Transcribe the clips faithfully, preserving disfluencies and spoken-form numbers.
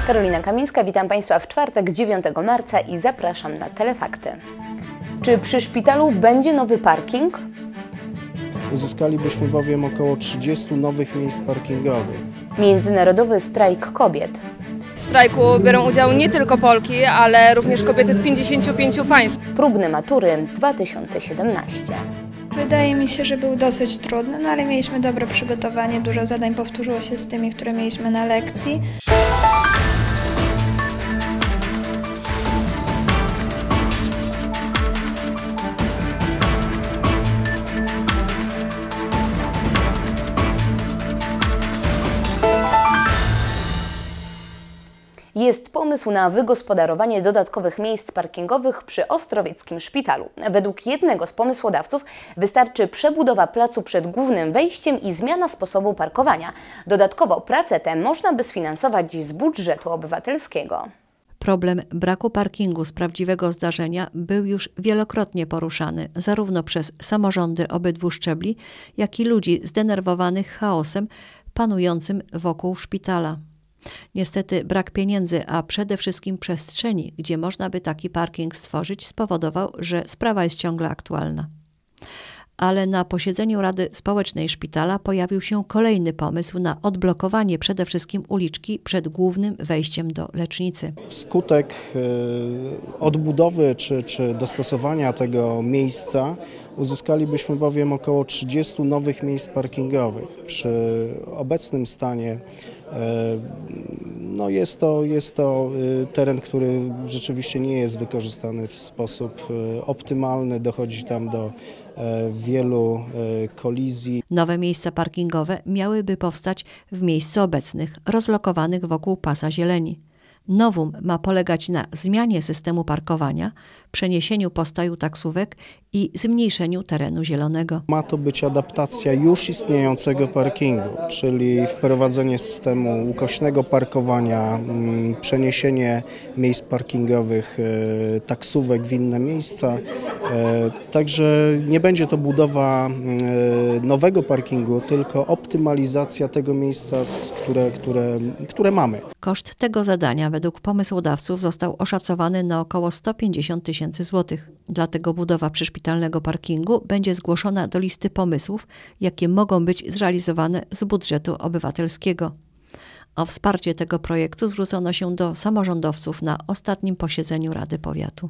Karolina Kamińska, witam Państwa w czwartek, dziewiątego marca i zapraszam na Telefakty. Czy przy szpitalu będzie nowy parking? Uzyskalibyśmy bowiem około trzydziestu nowych miejsc parkingowych. Międzynarodowy strajk kobiet. W strajku biorą udział nie tylko Polki, ale również kobiety z pięćdziesięciu pięciu państw. Próbne matury dwa tysiące siedemnaście. Wydaje mi się, że był dosyć trudny, no ale mieliśmy dobre przygotowanie, dużo zadań powtórzyło się z tymi, które mieliśmy na lekcji. Jest pomysł na wygospodarowanie dodatkowych miejsc parkingowych przy Ostrowieckim Szpitalu. Według jednego z pomysłodawców wystarczy przebudowa placu przed głównym wejściem i zmiana sposobu parkowania. Dodatkowo pracę tę można by sfinansować z budżetu obywatelskiego. Problem braku parkingu z prawdziwego zdarzenia był już wielokrotnie poruszany, zarówno przez samorządy obydwu szczebli, jak i ludzi zdenerwowanych chaosem panującym wokół szpitala. Niestety brak pieniędzy, a przede wszystkim przestrzeni, gdzie można by taki parking stworzyć, spowodował, że sprawa jest ciągle aktualna. Ale na posiedzeniu Rady Społecznej Szpitala pojawił się kolejny pomysł na odblokowanie przede wszystkim uliczki przed głównym wejściem do lecznicy. Wskutek odbudowy czy, czy dostosowania tego miejsca uzyskalibyśmy bowiem około trzydziestu nowych miejsc parkingowych. Przy obecnym stanie no jest to, jest to teren, który rzeczywiście nie jest wykorzystany w sposób optymalny, dochodzi tam do wielu kolizji. Nowe miejsca parkingowe miałyby powstać w miejscu obecnych, rozlokowanych wokół pasa zieleni. Nowum ma polegać na zmianie systemu parkowania, przeniesieniu postoju taksówek i zmniejszeniu terenu zielonego. Ma to być adaptacja już istniejącego parkingu, czyli wprowadzenie systemu ukośnego parkowania, przeniesienie miejsc parkingowych, taksówek w inne miejsca. Także nie będzie to budowa nowego parkingu, tylko optymalizacja tego miejsca, które, które, które mamy. Koszt tego zadania według pomysłodawców został oszacowany na około sto pięćdziesiąt tysięcy złotych. Dlatego budowa przyszpitalnego parkingu będzie zgłoszona do listy pomysłów, jakie mogą być zrealizowane z budżetu obywatelskiego. O wsparcie tego projektu zwrócono się do samorządowców na ostatnim posiedzeniu Rady Powiatu.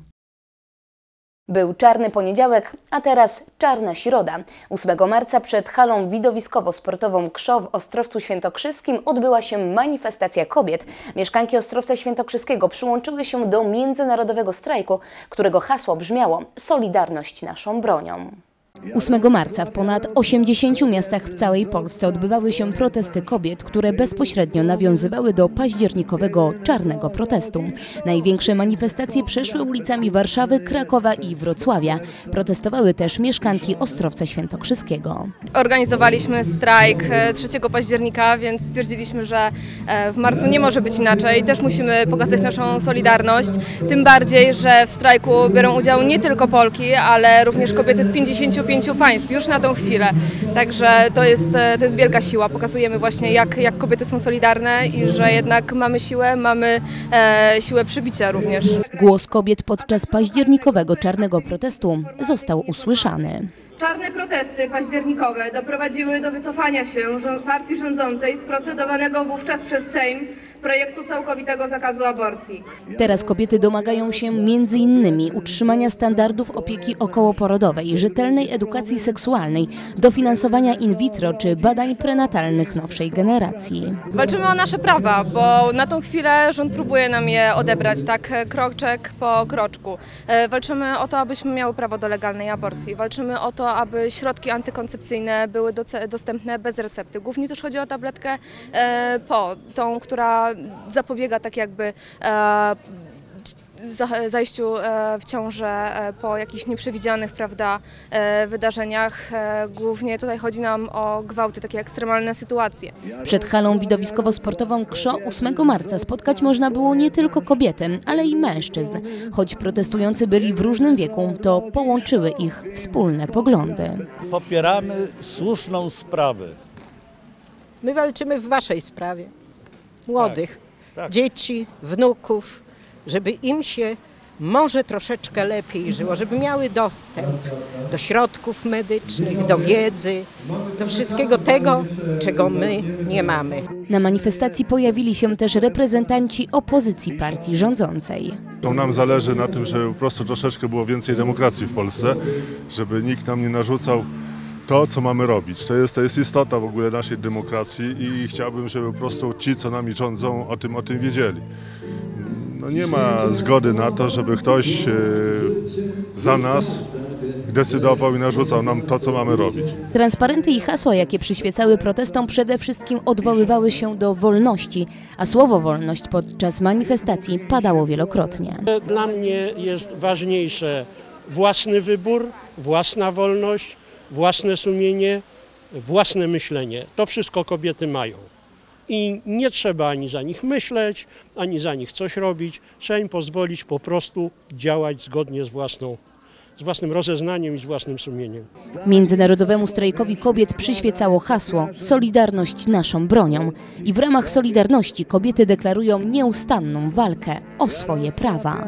Był czarny poniedziałek, a teraz czarna środa. ósmego marca przed halą widowiskowo-sportową Krzo w Ostrowcu Świętokrzyskim odbyła się manifestacja kobiet. Mieszkanki Ostrowca Świętokrzyskiego przyłączyły się do międzynarodowego strajku, którego hasło brzmiało „Solidarność naszą bronią”. ósmego marca w ponad osiemdziesięciu miastach w całej Polsce odbywały się protesty kobiet, które bezpośrednio nawiązywały do październikowego czarnego protestu. Największe manifestacje przeszły ulicami Warszawy, Krakowa i Wrocławia. Protestowały też mieszkanki Ostrowca Świętokrzyskiego. Organizowaliśmy strajk trzeciego października, więc stwierdziliśmy, że w marcu nie może być inaczej. Też musimy pokazać naszą solidarność. Tym bardziej, że w strajku biorą udział nie tylko Polki, ale również kobiety z pięćdziesięciu pięciu państw już na tą chwilę. Także to jest, to jest wielka siła. Pokazujemy właśnie, jak, jak kobiety są solidarne i że jednak mamy siłę, mamy e, siłę przybicia również. Głos kobiet podczas październikowego czarnego protestu został usłyszany. Czarne protesty październikowe doprowadziły do wycofania się partii rządzącej z procedowanego wówczas przez Sejm projektu całkowitego zakazu aborcji. Teraz kobiety domagają się między innymi utrzymania standardów opieki okołoporodowej, rzetelnej edukacji seksualnej, dofinansowania in vitro czy badań prenatalnych nowszej generacji. Walczymy o nasze prawa, bo na tą chwilę rząd próbuje nam je odebrać, tak kroczek po kroczku. Walczymy o to, abyśmy miały prawo do legalnej aborcji. Walczymy o to, aby środki antykoncepcyjne były dostępne bez recepty. Głównie też chodzi o tabletkę po, tą, która zapobiega tak jakby e, zajściu w ciążę po jakichś nieprzewidzianych, prawda, wydarzeniach. Głównie tutaj chodzi nam o gwałty, takie ekstremalne sytuacje. Przed halą widowiskowo-sportową Krzo ósmego marca spotkać można było nie tylko kobiety, ale i mężczyzn. Choć protestujący byli w różnym wieku, to połączyły ich wspólne poglądy. Popieramy słuszną sprawę. My walczymy w waszej sprawie, młodych. dzieci, wnuków, żeby im się może troszeczkę lepiej żyło, żeby miały dostęp do środków medycznych, do wiedzy, do wszystkiego tego, czego my nie mamy. Na manifestacji pojawili się też reprezentanci opozycji partii rządzącej. To nam zależy na tym, żeby po prostu troszeczkę było więcej demokracji w Polsce, żeby nikt nam nie narzucał to, co mamy robić. To jest, to jest istota w ogóle naszej demokracji i chciałbym, żeby po prostu ci, co nami rządzą, o tym, o tym wiedzieli. No nie ma zgody na to, żeby ktoś za nas decydował i narzucał nam to, co mamy robić. Transparenty i hasła, jakie przyświecały protestom, przede wszystkim odwoływały się do wolności, a słowo wolność podczas manifestacji padało wielokrotnie. Dla mnie jest ważniejsze własny wybór, własna wolność, własne sumienie, własne myślenie. To wszystko kobiety mają. I nie trzeba ani za nich myśleć, ani za nich coś robić. Trzeba im pozwolić po prostu działać zgodnie z własną, z własnym rozeznaniem i z własnym sumieniem. Międzynarodowemu strajkowi kobiet przyświecało hasło „Solidarność naszą bronią” i w ramach Solidarności kobiety deklarują nieustanną walkę o swoje prawa.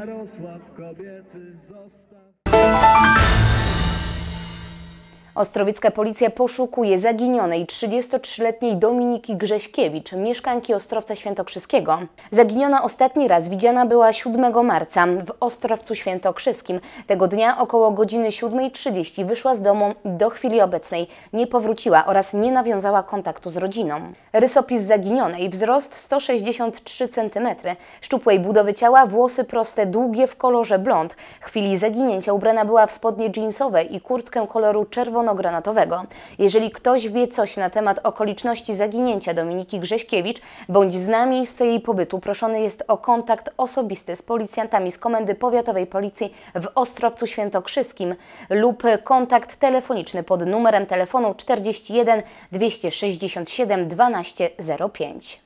Ostrowiecka policja poszukuje zaginionej trzydziestotrzyletniej Dominiki Grześkiewicz, mieszkanki Ostrowca Świętokrzyskiego. Zaginiona ostatni raz widziana była siódmego marca w Ostrowcu Świętokrzyskim. Tego dnia około godziny siódmej trzydzieści wyszła z domu i do chwili obecnej nie powróciła oraz nie nawiązała kontaktu z rodziną. Rysopis zaginionej: wzrost sto sześćdziesiąt trzy centymetry, szczupłej budowy ciała, włosy proste, długie w kolorze blond. W chwili zaginięcia ubrana była w spodnie dżinsowe i kurtkę koloru czerwonego granatowego. Jeżeli ktoś wie coś na temat okoliczności zaginięcia Dominiki Grześkiewicz bądź zna miejsce jej pobytu, proszony jest o kontakt osobisty z policjantami z Komendy Powiatowej Policji w Ostrowcu Świętokrzyskim lub kontakt telefoniczny pod numerem telefonu czterdzieści jeden dwieście sześćdziesiąt siedem dwanaście zero pięć.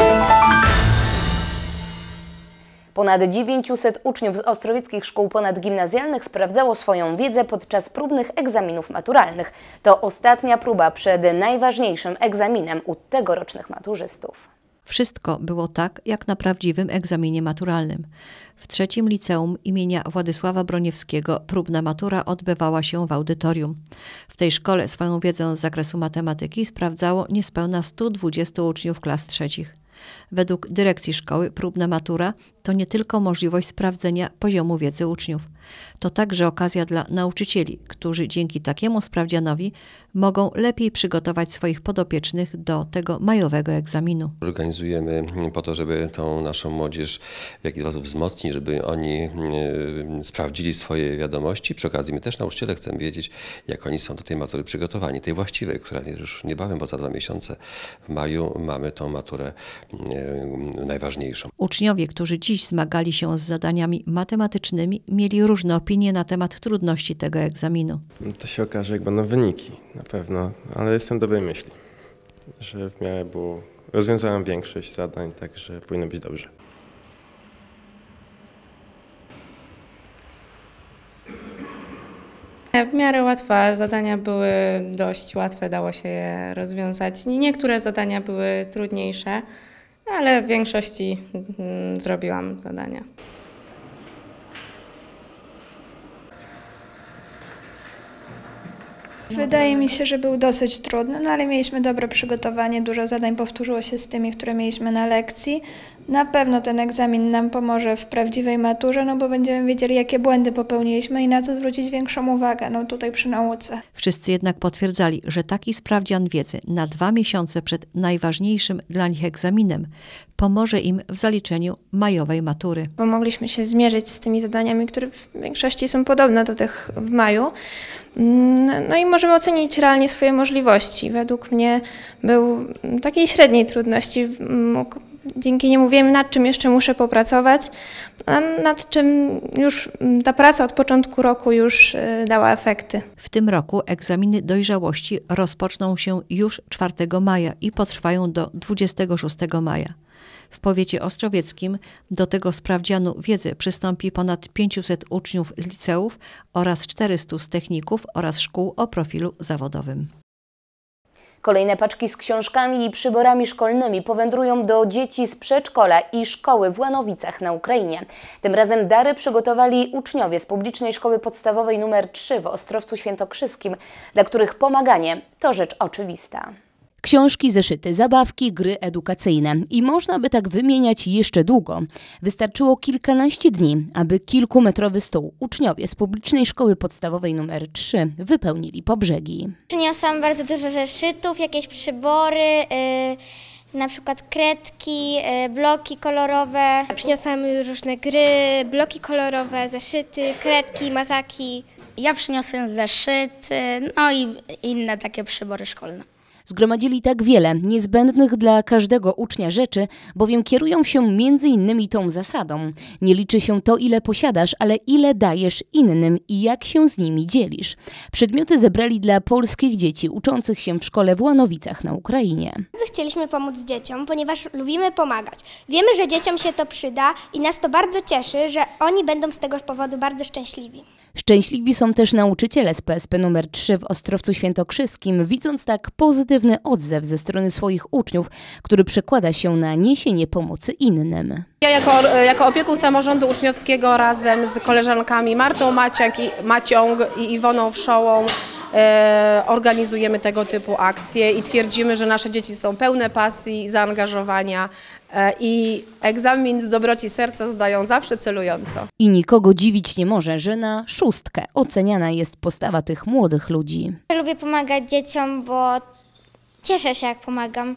Ponad dziewięciuset uczniów z ostrowieckich szkół ponadgimnazjalnych sprawdzało swoją wiedzę podczas próbnych egzaminów maturalnych. To ostatnia próba przed najważniejszym egzaminem u tegorocznych maturzystów. Wszystko było tak, jak na prawdziwym egzaminie maturalnym. W trzecim liceum imienia Władysława Broniewskiego próbna matura odbywała się w audytorium. W tej szkole swoją wiedzę z zakresu matematyki sprawdzało niespełna stu dwudziestu uczniów klas trzecich. Według dyrekcji szkoły próbna matura to nie tylko możliwość sprawdzenia poziomu wiedzy uczniów. To także okazja dla nauczycieli, którzy dzięki takiemu sprawdzianowi mogą lepiej przygotować swoich podopiecznych do tego majowego egzaminu. Organizujemy po to, żeby tą naszą młodzież w jakiś sposób wzmocnić, żeby oni sprawdzili swoje wiadomości. Przy okazji my też nauczyciele chcemy wiedzieć, jak oni są do tej matury przygotowani, tej właściwej, która już niebawem, bo za dwa miesiące w maju mamy tą maturę najważniejszą. Uczniowie, którzy dziś zmagali się z zadaniami matematycznymi, mieli różne opinie na temat trudności tego egzaminu. To się okaże, jak będą wyniki, na pewno, ale jestem dobrej myśli, że w miarę było, rozwiązałem większość zadań, także powinno być dobrze. W miarę łatwe zadania były dość łatwe, dało się je rozwiązać. Niektóre zadania były trudniejsze, ale w większości mm, zrobiłam zadania. Wydaje mi się, że był dosyć trudny, no ale mieliśmy dobre przygotowanie, dużo zadań powtórzyło się z tymi, które mieliśmy na lekcji. Na pewno ten egzamin nam pomoże w prawdziwej maturze, no bo będziemy wiedzieli, jakie błędy popełniliśmy i na co zwrócić większą uwagę, no tutaj przy nauce. Wszyscy jednak potwierdzali, że taki sprawdzian wiedzy na dwa miesiące przed najważniejszym dla nich egzaminem pomoże im w zaliczeniu majowej matury. Bo mogliśmy się zmierzyć z tymi zadaniami, które w większości są podobne do tych w maju. No i możemy ocenić realnie swoje możliwości. Według mnie był takiej średniej trudności. Mógł, dzięki niemu wiem, nad czym jeszcze muszę popracować, a nad czym już ta praca od początku roku już dała efekty. W tym roku egzaminy dojrzałości rozpoczną się już czwartego maja i potrwają do dwudziestego szóstego maja. W powiecie ostrowieckim do tego sprawdzianu wiedzy przystąpi ponad pięciuset uczniów z liceów oraz czterystu z techników oraz szkół o profilu zawodowym. Kolejne paczki z książkami i przyborami szkolnymi powędrują do dzieci z przedszkola i szkoły w Łanowicach na Ukrainie. Tym razem dary przygotowali uczniowie z publicznej szkoły podstawowej numer trzy w Ostrowcu Świętokrzyskim, dla których pomaganie to rzecz oczywista. Książki, zeszyty, zabawki, gry edukacyjne i można by tak wymieniać jeszcze długo. Wystarczyło kilkanaście dni, aby kilkumetrowy stół uczniowie z publicznej szkoły podstawowej numer trzy wypełnili po brzegi. Przyniosłam bardzo dużo zeszytów, jakieś przybory, yy, na przykład kredki, yy, bloki kolorowe. Przyniosłam różne gry, bloki kolorowe, zeszyty, kredki, mazaki. Ja przyniosłem zeszyty, no i inne takie przybory szkolne. Zgromadzili tak wiele niezbędnych dla każdego ucznia rzeczy, bowiem kierują się między innymi tą zasadą. Nie liczy się to, ile posiadasz, ale ile dajesz innym i jak się z nimi dzielisz. Przedmioty zebrali dla polskich dzieci uczących się w szkole w Łanowicach na Ukrainie. Bardzo chcieliśmy pomóc dzieciom, ponieważ lubimy pomagać. Wiemy, że dzieciom się to przyda i nas to bardzo cieszy, że oni będą z tego powodu bardzo szczęśliwi. Szczęśliwi są też nauczyciele z P S P numer trzy w Ostrowcu Świętokrzyskim, widząc tak pozytywny odzew ze strony swoich uczniów, który przekłada się na niesienie pomocy innym. Ja jako, jako opiekun samorządu uczniowskiego razem z koleżankami Martą Maciak i, Maciąg i Iwoną Wszołą e, organizujemy tego typu akcje i twierdzimy, że nasze dzieci są pełne pasji, zaangażowania e, i egzamin z dobroci serca zdają zawsze celująco. I nikogo dziwić nie może, że na szóstkę oceniana jest postawa tych młodych ludzi. Lubię pomagać dzieciom, bo cieszę się, jak pomagam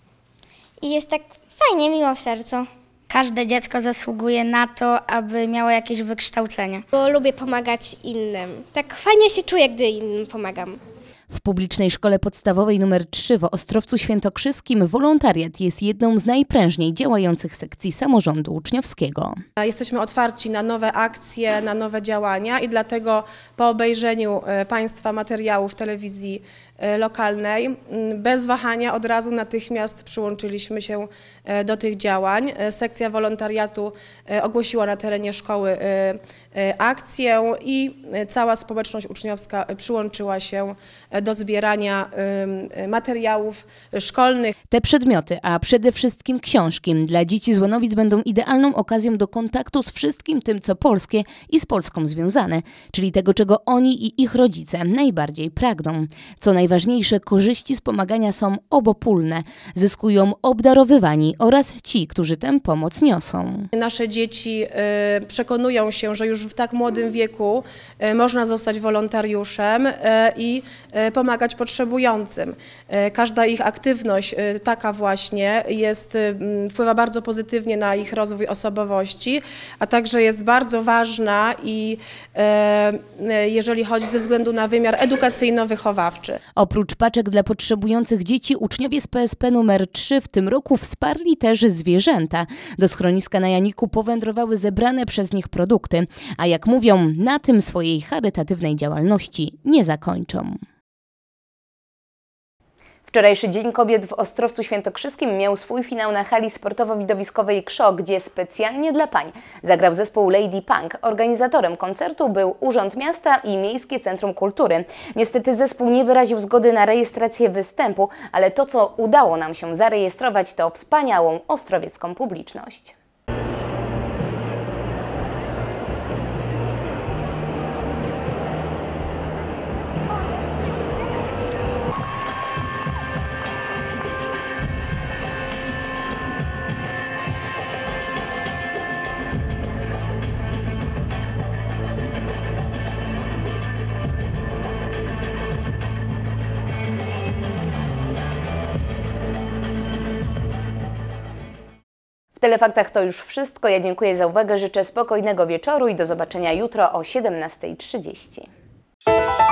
i jest tak fajnie, miło w sercu. Każde dziecko zasługuje na to, aby miało jakieś wykształcenie. Bo lubię pomagać innym. Tak fajnie się czuję, gdy innym pomagam. W publicznej szkole podstawowej numer trzy w Ostrowcu Świętokrzyskim wolontariat jest jedną z najprężniej działających sekcji samorządu uczniowskiego. Jesteśmy otwarci na nowe akcje, na nowe działania i dlatego po obejrzeniu Państwa materiałów w telewizji lokalnej bez wahania od razu natychmiast przyłączyliśmy się do tych działań. Sekcja wolontariatu ogłosiła na terenie szkoły akcję i cała społeczność uczniowska przyłączyła się do zbierania materiałów szkolnych. Te przedmioty, a przede wszystkim książki dla dzieci z Łanowic będą idealną okazją do kontaktu z wszystkim tym, co polskie i z Polską związane, czyli tego, czego oni i ich rodzice najbardziej pragną. Co najważniejsze, korzyści z pomagania są obopólne. Zyskują obdarowywani oraz ci, którzy tę pomoc niosą. Nasze dzieci przekonują się, że już w tak młodym wieku można zostać wolontariuszem i pomagać potrzebującym. Każda ich aktywność taka właśnie jest, wpływa bardzo pozytywnie na ich rozwój osobowości, a także jest bardzo ważna i jeżeli chodzi ze względu na wymiar edukacyjno-wychowawczy. Oprócz paczek dla potrzebujących dzieci, uczniowie z P S P numer trzy w tym roku wsparli też zwierzęta. Do schroniska na Janiku powędrowały zebrane przez nich produkty, a jak mówią, na tym swojej charytatywnej działalności nie zakończą. Wczorajszy Dzień Kobiet w Ostrowcu Świętokrzyskim miał swój finał na hali sportowo-widowiskowej Krzo, gdzie specjalnie dla pań zagrał zespół Lady Punk. Organizatorem koncertu był Urząd Miasta i Miejskie Centrum Kultury. Niestety zespół nie wyraził zgody na rejestrację występu, ale to, co udało nam się zarejestrować, to wspaniałą ostrowiecką publiczność. W Telefaktach to już wszystko. Ja dziękuję za uwagę, życzę spokojnego wieczoru i do zobaczenia jutro o siedemnastej trzydzieści.